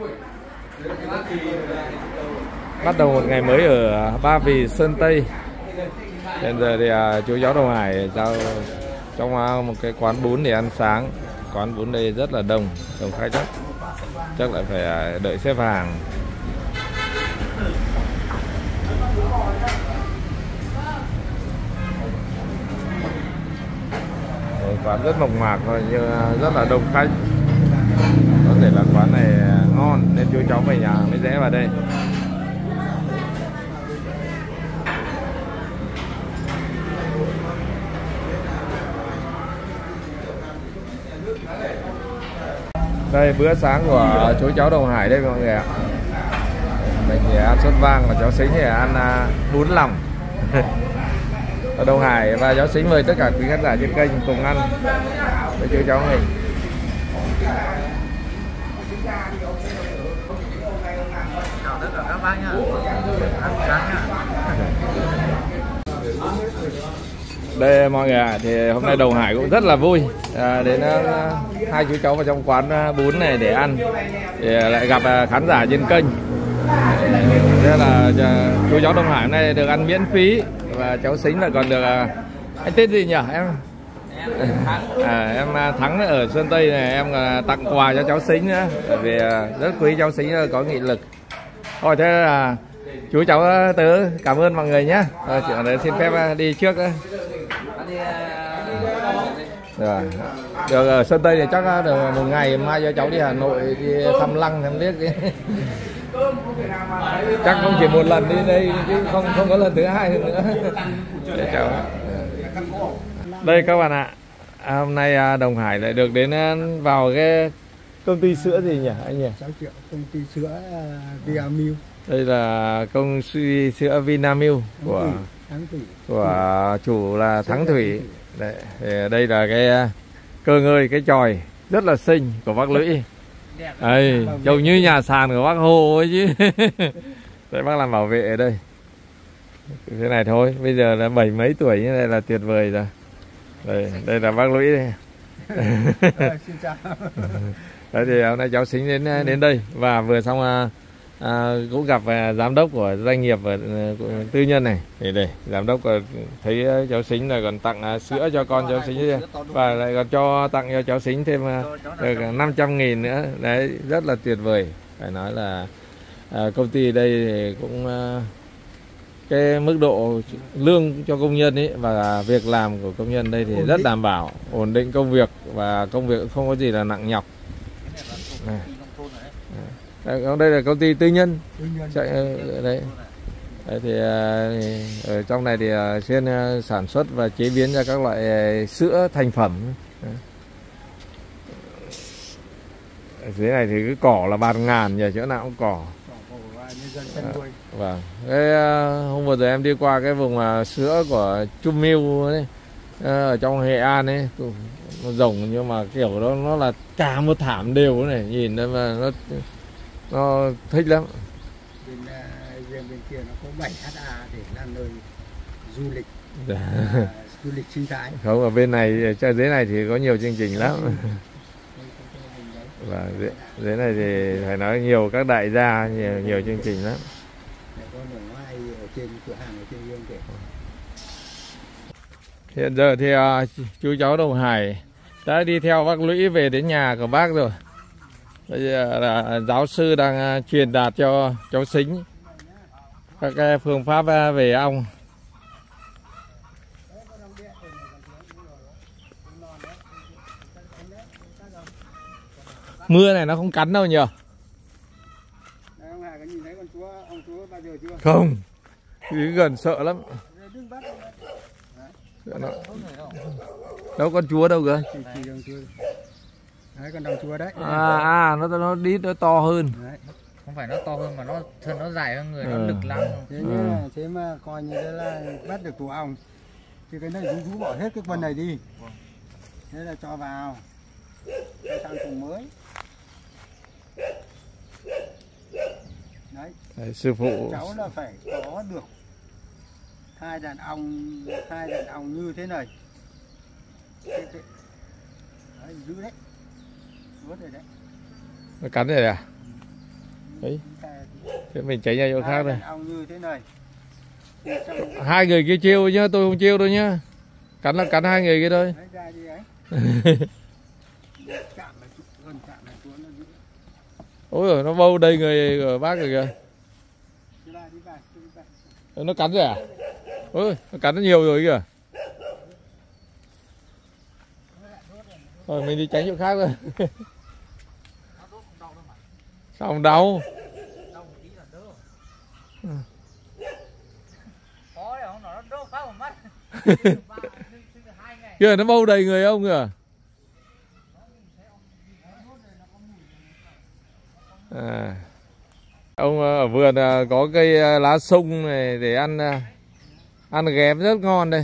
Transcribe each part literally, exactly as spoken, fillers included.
Bắt đầu một ngày mới ở Ba Vì, Sơn Tây. Hiện giờ thì à, chú cháu Đồng Hải giao trong à, một cái quán bún để ăn sáng. Quán bún đây rất là đông, đông khách lắm. Chắc lại phải à, đợi xếp hàng. Đấy, quán rất mộc mạc thôi nhưng rất là đông khách. Có thể là quán này ngon nên chú cháu về nhà mới rẽ vào đây. Đây bữa sáng của chú cháu Đồng Hải đây mọi người ạ. Mình thì ăn sốt vang và cháu Sính thì ăn uh, bún lòng. Ở Đồng Hải và cháu Sính mời tất cả quý khán giả trên kênh cùng ăn với chú cháu mình. Chào tất cả các bác nhá. Ăn sáng nhá. Đây mọi người ạ, thì hôm nay Đồng Hải cũng rất là vui à, đến uh, hai chú cháu vào trong quán uh, bún này để ăn, thì lại gặp uh, khán giả trên kênh. Thế là uh, chú cháu Đồng Hải hôm nay được ăn miễn phí và cháu Sính là còn được uh, anh tên gì nhỉ em? À, em uh, Thắng ở Sơn Tây này, em uh, tặng quà cho cháu Sính nữa, bởi vì uh, rất quý cháu Sính uh, có nghị lực. Thôi thế là chú cháu tớ cảm ơn mọi người nhé. Rồi, chị để xin phép đi trước đấy. Rồi. Được ở Sơn Tây thì chắc được một ngày, mai cho cháu đi Hà Nội đi thăm lăng thăm liếc đi. Chắc không chỉ một lần đi đây chứ không không có lần thứ hai nữa. Để cháu. Đây các bạn ạ. À, hôm nay Đồng Hải lại được đến vào cái công ty sữa gì nhỉ anh nhỉ? sáu triệu công ty sữa Vinamilk. Đây là công ty sữa Vinamilk của Thắng Thủy. của chủ là Thắng Thủy. Đấy, đây là cái cơ ngơi, cái chòi rất là xinh của bác Lũy. Đây, trông như nhà sàn của bác Hồ ấy chứ. Đấy, bác làm bảo vệ ở đây. Thế này thôi, bây giờ là bảy mấy tuổi như này là tuyệt vời rồi. Đây, đây là bác Lũy đây. Xin chào. Đấy thì hôm nay cháu Sính đến đến đây và vừa xong à, à, cũng gặp à, giám đốc của doanh nghiệp và của tư nhân này. Thì đây giám đốc thấy cháu Sính là còn tặng à, sữa cho con cháu Sính và lại còn cho tặng cho cháu Sính thêm à, được năm trăm nghìn nữa. Đấy rất là tuyệt vời. Phải nói là à, công ty đây thì cũng à, cái mức độ lương cho công nhân ấy và việc làm của công nhân đây thì rất đảm bảo, ổn định công việc và công việc không có gì là nặng nhọc. Này. Đây, đây là công ty tư nhân, tư nhân. Chạy đấy. Đấy thì ở trong này thì chuyên sản xuất và chế biến ra các loại sữa thành phẩm. Đấy. Ở dưới này thì cái cỏ là bạt ngàn, nhờ chỗ nào cũng cỏ. Vâng. Cái, hôm vừa rồi em đi qua cái vùng uh, sữa của Trung Miu ấy, uh, ở trong Nghệ An ấy, nó rồng nhưng mà kiểu đó nó là cả một thảm đều này, nhìn nó mà nó nó thích lắm. Bên uh, bên kia nó có bảy héc ta để là nơi du lịch, uh, du lịch sinh thái. Không, ở bên này trên dưới này thì có nhiều chương trình lắm. Và dưới, dưới này thì phải nói nhiều các đại gia, nhiều nhiều chương trình lắm. Hiện giờ thì uh, chú cháu Đồng Hải đã đi theo bác Lũy về đến nhà của bác rồi. Bây giờ là giáo sư đang uh, truyền đạt cho cháu Sính các uh, phương pháp uh, về ong. Mưa này nó không cắn đâu nhỉ? Không, cứ gần sợ lắm. Nó... đâu con chúa đâu cơ? Đấy, con đồng chúa đấy. À, à nó nó đi nó to hơn. Đấy. Không phải nó to hơn mà nó thân nó dài hơn người, ừ. nó lực lắm. Thế nhá, ừ. Thế mà coi như thế là bắt được tổ ong. Thì cái này chú chú bỏ hết cái phần này đi. Thế là cho vào. Cho sang thùng mới. Đấy. Đấy, sư phụ Cháu là phải có được hai đàn ong, hai đàn ong như thế này. Đấy, giữ đấy. Nuốt rồi đấy. nó cắn rồi à? Đấy. Thế mình tránh ra chỗ khác đây. Ong như thế này. Hai người kia chiêu nhá, tôi không chiêu đâu nhá. Cắn là cắn hai người kia thôi. Ôi rồi nó bâu đầy người của bác rồi kìa. Nó cắn rồi à? Ôi, nó cắn nó nhiều rồi kìa. Rồi mình đi tránh chỗ khác rồi. Sao không đau? Kìa nó bâu đầy người ông kìa. À. Ông ở vườn có cây lá sung này để ăn ăn ghém rất ngon đây.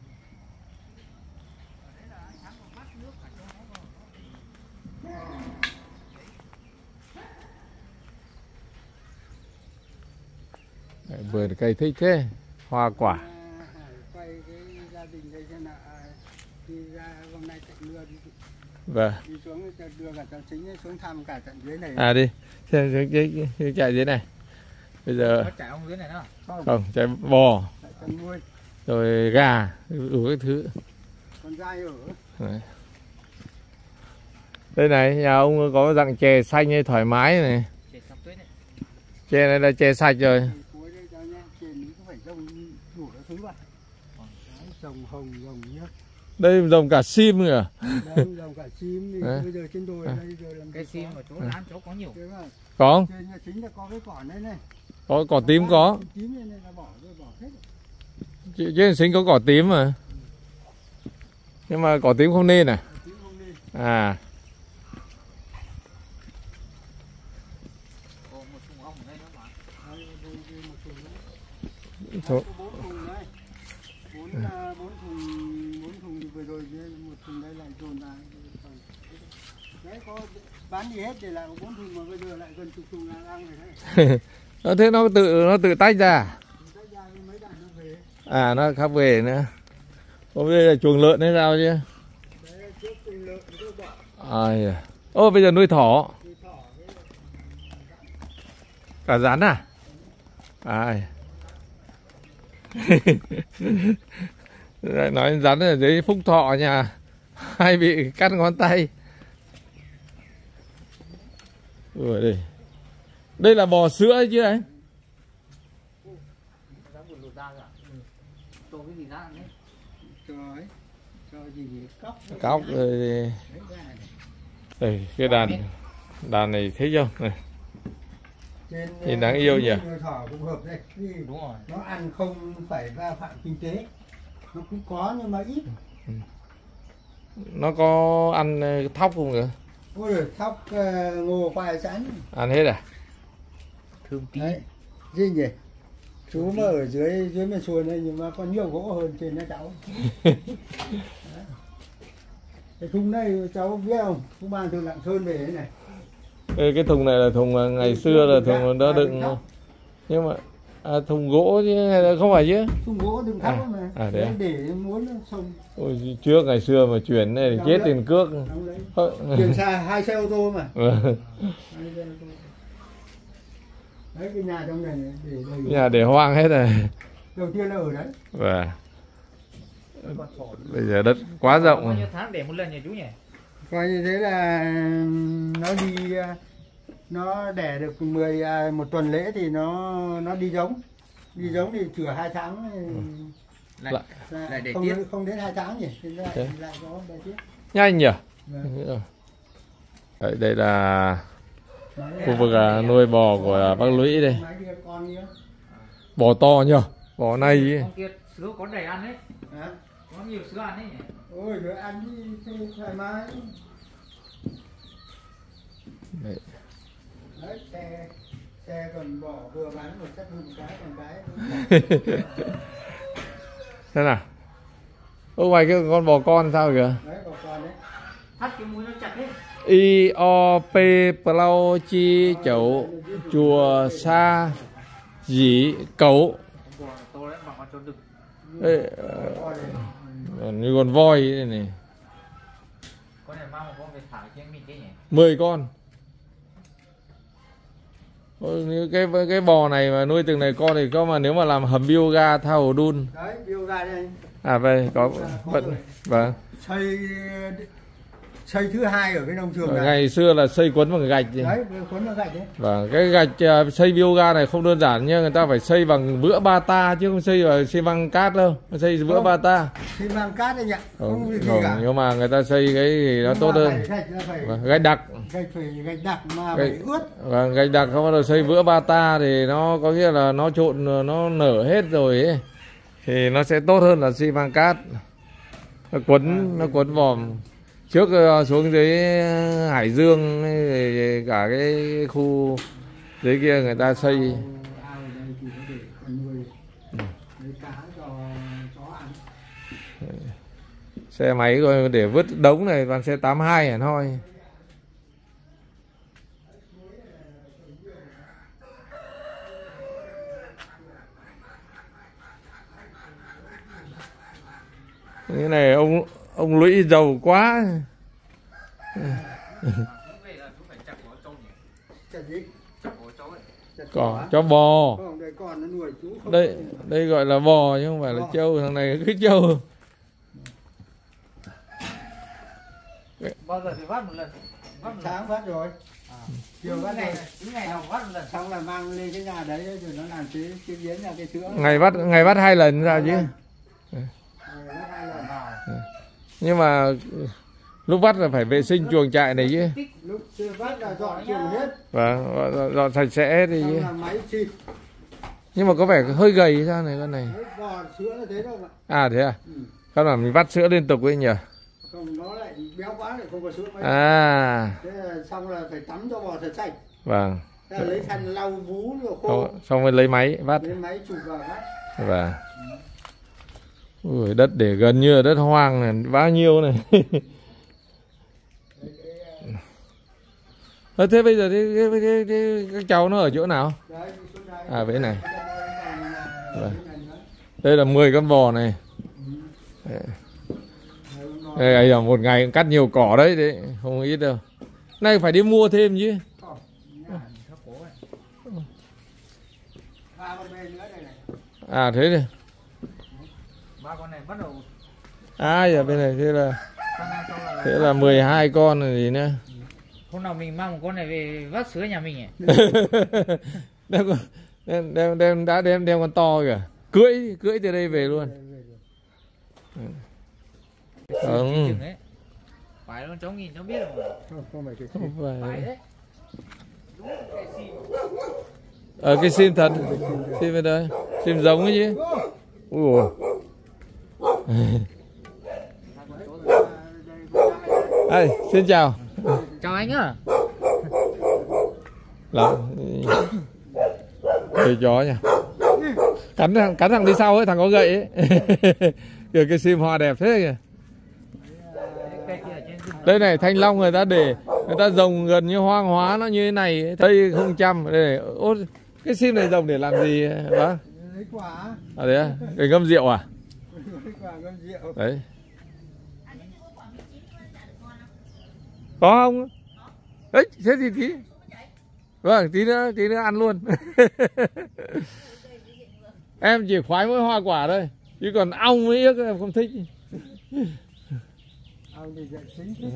Vườn cây thích thế, hoa quả. Quay cái gia đình đây xem nào, đi ra hôm nay tận mưa đi. Vâng. Đi xuống đưa cả cháu Chính xuống thăm cả tận dưới này. À đi, xem cái, cái chạy dưới này. Bây giờ có chạy ông dưới này nữa không, không chạy bò, nuôi. Rồi gà, đủ các thứ. Con gai ở. Đấy. Đây này, nhà ông có dạng chè xanh hay thoải mái này. Chè sắp tuyết này. Chè này là chè sạch rồi. Rồng hồng, rồng nhá. Đây rồng cả sim kìa. Đây rồng cả sim thì bây giờ trên đồi đây giờ làm cái sim ở chỗ lán chỗ có nhiều. Có không? Trên nhà Chính là có cái cỏ này này. Có cỏ tím có. Tím này là bỏ rồi bỏ hết. Chứ trên Chính có cỏ tím mà. Nhưng mà cỏ tím không nên à? À. Thôi. Bốn thùng đấy. Bốn bốn thùng bốn thùng vừa rồi một thùng đây lại dồn lại. Đấy có bán gì hết để lại bốn thùng mà bây giờ lại gần chục thùng là ăn rồi đấy. Nó thế nó tự nó tự tách ra. À nó khác về nữa. Hôm đây là chuồng lợn hay sao chứ? À, ô bây giờ nuôi thỏ. Cả rắn à? À. Nói rắn ở dưới Phúc Thọ nhà hay bị cắt ngón tay. Ủa đây. Đây là bò sữa chứ anh? Cóc rồi. Đây cái đàn đàn này thấy không này. Nhìn đáng yêu nhỉ. Thỏ cũng hợp đây. Đúng rồi. Nó ăn không phải va phạm kinh tế. Nó cũng có nhưng mà ít. Nó có ăn thóc không kìa? Ôi giời, thóc uh, ngô khoai sẵn. Ăn hết à? Thơm tí. Đấy. Gì nhỉ? Chú mà ở dưới dưới miền xuôi này nhưng mà còn nhiều gỗ hơn trên nó cháu. Cái thùng này cháu biết không? Chú mang từ Lạng Sơn về thế này. Ê, cái thùng này là thùng ngày xưa là thùng đã đựng, nhưng mà à, thùng gỗ chứ hay là không phải chứ? Thùng gỗ đựng thóc à, mà. À, à, để muốn xong. Ôi, trước ngày xưa mà chuyển này thì chết tiền cước. Chuyển xa hai xe ô tô mà. Đấy cái nhà trong này để đầy. Nhà để hoang hết rồi. Đầu tiên là ở đấy. Và bây giờ đất quá rộng Bao rồi. nhiêu tháng để một lần nhỉ chú nhỉ? Coi như thế là nó đi nó đẻ được mười một tuần lễ thì nó nó đi giống. Đi giống thì chữa hai tháng lại lại, lại để không tiếp. không đến hai tháng nhỉ. Thì lại, thì lại có để tiếp. Nhanh nhỉ? Vâng. Đấy, đây là khu vực nuôi bò của bác Lũy đây. Bò to nhỉ? Bò này Con kia sữa có đầy ăn đấy. Hả? Có nhiều sữa ăn đấy nhỉ? Ôi rồi ăn đi thoải mái. Đấy. Đấy, xe xe còn bỏ vừa bán một chất hương cái còn cái. Thế nào? Ô ngoài cái con bò con sao kìa? Đấy bò con đấy. Thắt cái mũi nó chặt hết. I O P Plau Chi Chậu Chùa Sa Dĩ Cẩu. Bò to đấy, bằng con cho đực. Ê, uh, như con voi này, này. Con này mang một con về thả trên mình thế nhỉ? mười con. cái cái bò này mà nuôi từng này con thì có, mà nếu mà làm hầm bioga thao hồ đun. Đấy, bioga đây. À vậy có vẫn vâng. Xây xây thứ hai ở cái nông trường này. Ngày xưa là xây quấn bằng gạch gì. Đấy, quấn bằng gạch đấy. Và cái gạch xây bioga này không đơn giản nha, người ta phải xây bằng vữa bata chứ không xây bằng xi măng cát đâu, xây vữa bata. Xi măng cát đấy nhỉ. Không, không, gì không cả. Nhưng mà người ta xây cái thì nó nhưng tốt hơn. Gạch, phải, Và gạch đặc. Gạch phải gạch đặc mà Gạch, phải ướt. và gạch đặc không bắt đầu xây vữa bata thì nó có nghĩa là nó trộn nó nở hết rồi ấy. Thì nó sẽ tốt hơn là xi măng cát. Nó quấn nó quấn vòm. Trước xuống dưới Hải Dương thì cả cái khu dưới kia người ta xây xe máy rồi để vứt đống này, toàn xe tám hai hẳn thôi. Cái này ông ông lũy giàu quá. Cỏ cho bò. Đây đây gọi là bò chứ không phải là trâu, thằng này cứ trâu. Bao giờ thì vắt một lần? Vắt sáng vắt rồi. À. Chiều vắt này, những ngày nào vắt một lần. Xong là mang lên cái nhà đấy rồi nó làm chế chế biến ra cái sữa. Ngày vắt ngày vắt hai lần ra chứ. Nhưng mà lúc vắt là phải vệ sinh chuồng trại này chứ. Lúc chưa vắt là dọn chuồng hết. Vâng, dọn, dọn sạch sẽ thì chứ. Máy xịt. Nhưng mà có vẻ hơi gầy sao này con này. Bò sữa là thế đâu mà. À thế à? Ừ. Không là mình vắt sữa liên tục ấy nhỉ? Không, nó lại béo quá lại không có sữa mấy. À. Thế là xong là phải tắm cho bò thật sạch. Vâng. Thế là lấy khăn lau vú rồi khô. Xong, xong rồi lấy máy vắt. Lấy máy chụp vào vắt. Vâng. Ui, đất để gần như là đất hoang này, bao nhiêu này. À, thế bây giờ cái, cái, cái, cái, cái cháu nó ở chỗ nào? À bên này. Vâng. Đây là mười con bò này. Đây là một ngày cắt nhiều cỏ đấy, đấy không ít đâu. Này phải đi mua thêm chứ. À thế đi. Ba con này bắt đầu. À giờ bên này thế là thế là mười hai con rồi gì nữa. Hôm nào mình mang một con này về vắt sữa nhà mình nhỉ? đem, đem, đem, đem đã đem đem con to kìa, cưỡi cưỡi từ đây về luôn. Không phải con chó nghìn nó biết rồi. Không, không phải cái không phải. Phải đấy. Ở ờ, cái sim thật, sim bên đây, sim giống ấy chứ. Ui Ê, xin chào. Chào anh ạ. Là chơi chó nha. Cắn thằng cắn thằng đi sau ấy, thằng có gậy ấy. Kìa cái sim hoa đẹp thế kìa. Đây này, thanh long người ta để người ta trồng gần như hoang hóa nó như thế này, thấy không chăm. Đây này, ô, cái sim này trồng để làm gì bác? lấy quả. À đấy à? Để ngâm rượu à? Lấy quả ngâm rượu. Đấy. Có không? Ấy, thế thì tí. Vâng, tí nữa, tí nữa ăn luôn. Em chỉ khoái mỗi hoa quả thôi, chứ còn ong với yếc em không thích. Ong thì dậy chính thích.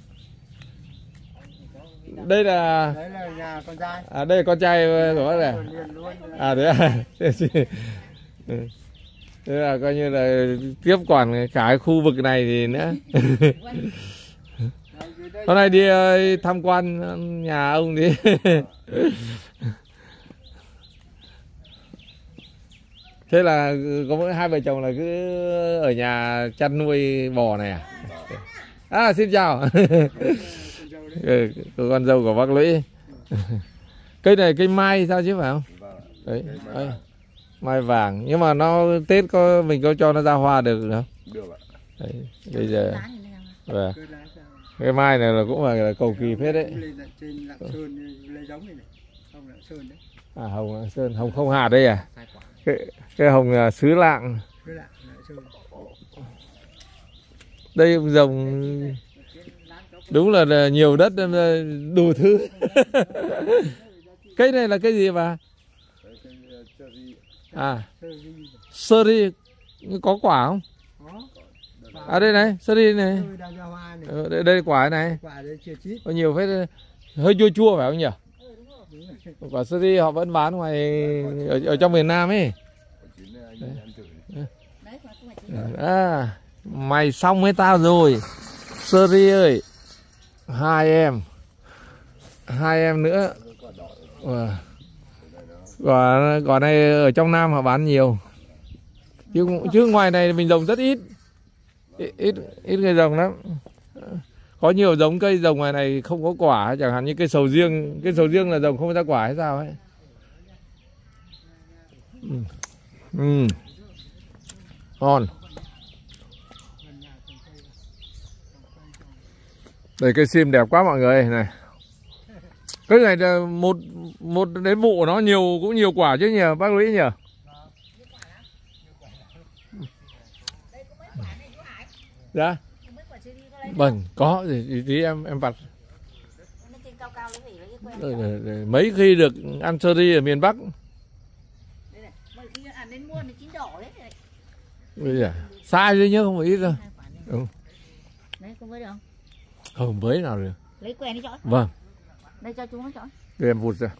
Đây là Đấy là nhà con trai. À đây là con trai của bác này. À thế à? Thế là coi như là tiếp quản cả cái khu vực này thì nữa. Hôm nay đi tham quan nhà ông đi. Thế là có mỗi hai vợ chồng là cứ ở nhà chăn nuôi bò này à? À xin chào. Con dâu của bác Lũy. Cây này cây mai sao chứ phải không? Đấy, đấy. Mai vàng, nhưng mà nó Tết có mình có cho nó ra hoa được không? Được ạ. Đấy, bây giờ và cái mai này là cũng là cầu kỳ phết đấy. À hồng Lạng Sơn, hồng không hạt đây à? Cái, cái hồng xứ Lạng. Đây dòng đúng là nhiều đất đủ thứ. Cây này là cây gì bà? À, seri có quả không? À đây này, seri này. Ừ, đây, đây quả này. Có nhiều phết, hơi chua chua phải không nhỉ? Quả seri họ vẫn bán ngoài ở, ở trong miền Nam ấy. À, mày xong với tao rồi, seri ơi. Hai em, hai em nữa. À. Quả, quả này ở trong Nam họ bán nhiều, chứ chứ ngoài này mình trồng rất ít, ít ít, ít người trồng lắm. Có nhiều giống cây trồng ngoài này không có quả, chẳng hạn như cây sầu riêng, cây sầu riêng là trồng không ra quả hay sao ấy. Ừ. Ừ. Ngon. Đây cây sim đẹp quá mọi người này. Cái này là một một đến vụ nó nhiều, cũng nhiều quả chứ nhỉ bác Lũy nhỉ? Dạ. Vâng, có thì tí em em vặt. Mấy khi được ăn seri ở miền Bắc. Bây giờ sai thôi nhớ không ít đâu. Ừ. Đấy, có với được không? Không với nào được. Lấy que đi chọi. Vâng. Đây cho chú nó chọi. Để em vụt ra.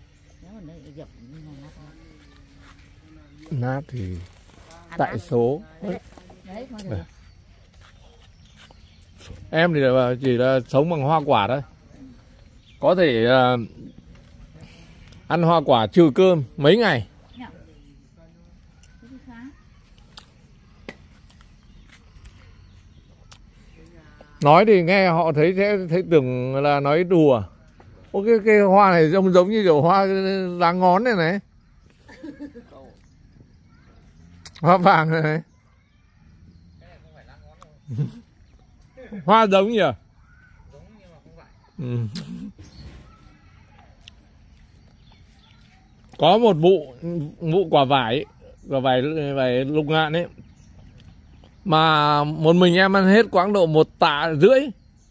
Nát thì tại nát. Số. Đấy, đấy, đấy. Em thì là chỉ là sống bằng hoa quả thôi. Có thể uh, ăn hoa quả trừ cơm mấy ngày. Nói thì nghe họ thấy sẽ thấy tưởng là nói đùa. Ô cái, cái hoa này giống giống như kiểu hoa lá ngón này này. Hoa vàng này này. Hoa giống nhỉ? Giống nhưng mà không phải. Ừ. Có một vụ vụ quả vải, quả vải vải lục ngạn ấy. Mà một mình em ăn hết quãng độ một tạ rưỡi.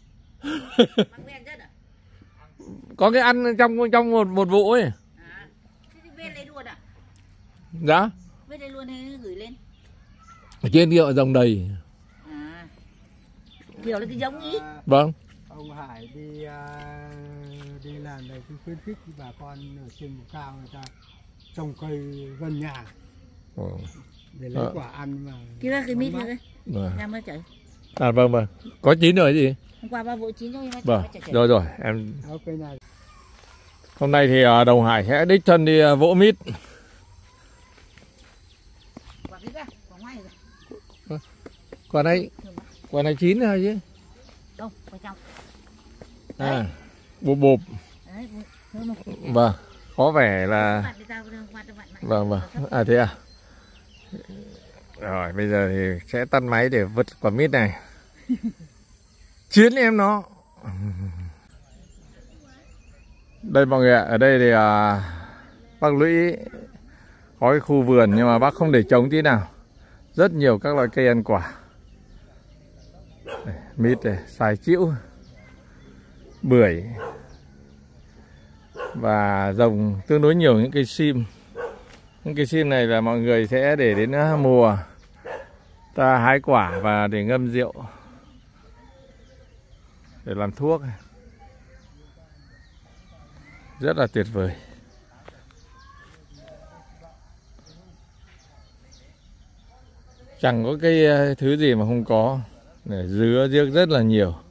Có cái ăn trong trong một một vụ ấy. À, thế thì về lấy luôn à? Dạ. Về lấy luôn hay gửi lên? Ở trên kia dòng đầy. À, kiểu là cái giống ý. Vâng. Ông Hải đi uh, đi làm này cũng khuyến khích bà con ở trên vùng cao người ta trồng cây gần nhà. Ừ. Để lấy à. Quả ăn mà. Kia cái mít nữa đấy. Em mới chạy. À vâng vâng. Có chín rồi gì? Hôm qua ba vụ chín rồi mà vâng. Chạy, chạy. Rồi rồi, em. Hôm nay thì uh, Đồng Hải sẽ đích thân đi uh, vỗ mít. Quả kia, quả ngoài rồi. Quả này, quả này chín rồi chứ? Đâu, quả trong. À, bụp bụp. Đấy, vâng, có vẻ là. Vâng vâng. À thế à? Rồi bây giờ thì sẽ tắt máy để vứt quả mít này. Chiến em nó. Đây mọi người ạ, ở đây thì à, bác Lũy có cái khu vườn nhưng mà bác không để trống tí nào. Rất nhiều các loại cây ăn quả. Đây, mít này, xoài chĩu, bưởi và rồng tương đối nhiều những cây sim. Những cây sim này là mọi người sẽ để đến mùa ta hái quả và để ngâm rượu để làm thuốc, rất là tuyệt vời. Chẳng có cái thứ gì mà không có. Để dứa riếc rất là nhiều.